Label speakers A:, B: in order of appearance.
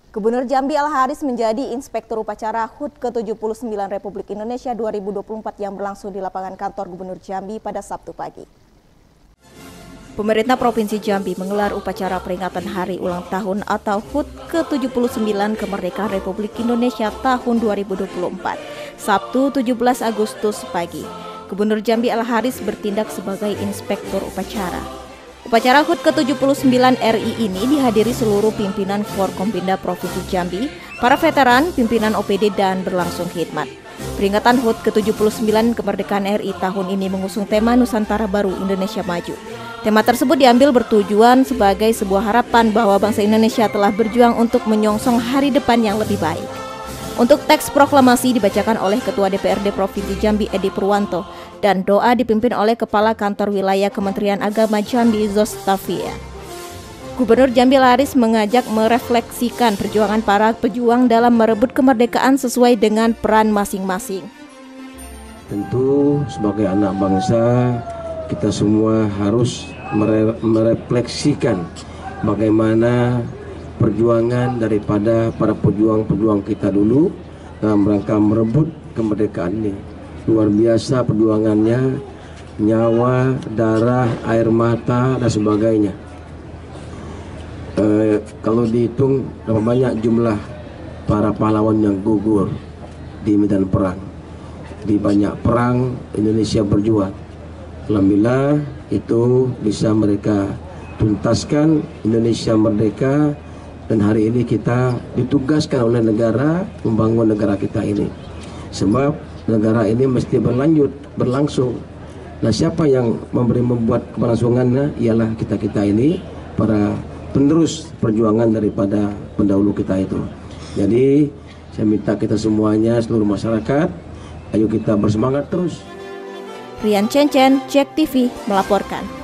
A: Gubernur Jambi Al-Haris menjadi Inspektur Upacara HUT ke-79 Republik Indonesia 2024 yang berlangsung di lapangan kantor Gubernur Jambi pada Sabtu pagi. Pemerintah Provinsi Jambi menggelar upacara peringatan Hari Ulang Tahun atau HUT ke-79 Kemerdekaan Republik Indonesia tahun 2024, Sabtu 17 Agustus pagi. Gubernur Jambi Al-Haris bertindak sebagai Inspektur Upacara. Upacara HUT ke-79 RI ini dihadiri seluruh pimpinan Forkompinda Provinsi Jambi, para veteran, pimpinan OPD dan berlangsung khidmat. Peringatan HUT ke-79 Kemerdekaan RI tahun ini mengusung tema Nusantara Baru Indonesia Maju. Tema tersebut diambil bertujuan sebagai sebuah harapan bahwa bangsa Indonesia telah berjuang untuk menyongsong hari depan yang lebih baik. Untuk teks proklamasi dibacakan oleh Ketua DPRD Provinsi Jambi Edi Purwanto dan doa dipimpin oleh Kepala Kantor Wilayah Kementerian Agama Jambi Zostafia. Gubernur Jambi Al-Haris mengajak merefleksikan perjuangan para pejuang dalam merebut kemerdekaan sesuai dengan peran masing-masing.
B: Tentu sebagai anak bangsa kita semua harus merefleksikan bagaimana perjuangan daripada para pejuang-pejuang kita dulu dalam rangka merebut kemerdekaan ini. Luar biasa perjuangannya, nyawa, darah, air mata, dan sebagainya. Kalau dihitung berapa banyak jumlah para pahlawan yang gugur di medan perang. Di banyak perang Indonesia berjuang. Alhamdulillah itu bisa mereka tuntaskan, Indonesia merdeka, dan hari ini kita ditugaskan oleh negara membangun negara kita ini. Sebab negara ini mesti berlangsung. Nah, siapa yang membuat keberlangsungannya ialah kita ini, para penerus perjuangan daripada pendahulu kita itu. Jadi saya minta kita semuanya, seluruh masyarakat, ayo kita bersemangat terus.
A: Rian Cencen, JEK TV melaporkan.